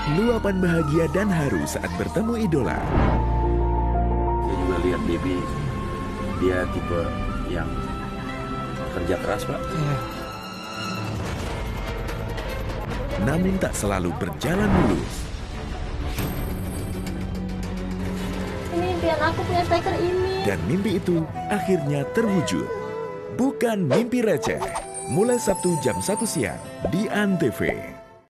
Luapan bahagia dan haru saat bertemu idola. Saya juga lihat Debbie, dia tipe yang kerja keras, Pak. Namun tak selalu berjalan mulus. Ini impian aku punya striker ini. Dan mimpi itu akhirnya terwujud. Bukan mimpi receh. Mulai Sabtu jam 1 siang di ANTV.